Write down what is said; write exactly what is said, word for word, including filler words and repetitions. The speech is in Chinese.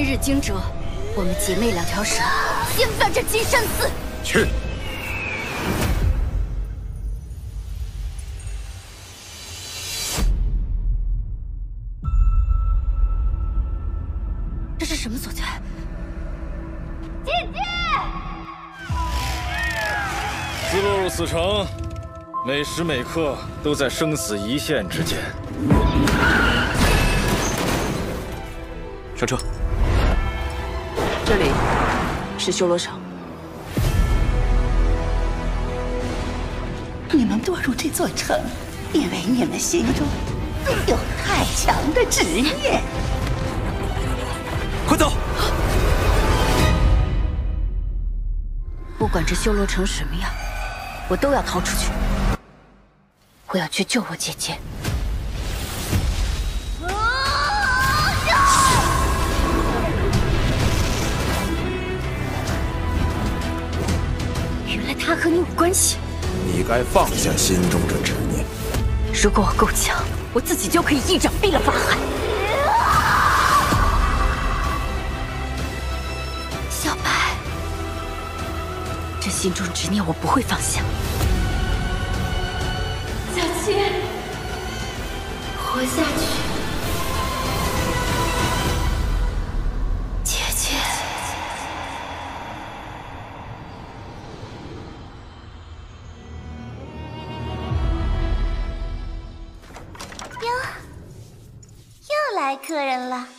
日惊蛰，我们姐妹两条蛇掀翻这金山寺。 去。 这是什么所在？姐姐！ 自落入此城，每时每刻都在生死一线之间。 上车。 这里是修罗城。 你们堕入这座城，因为你们心中有太强的执念。 快走！ 不管这修罗城什么样，我都要逃出去。我要去救我姐姐。原来她和你有关系。 你该放下心中这执念。 如果我够强，我自己就可以一掌毙了法海。 小白，这心中执念我不会放下。小七，活下去，姐姐。 哟，又来客人了。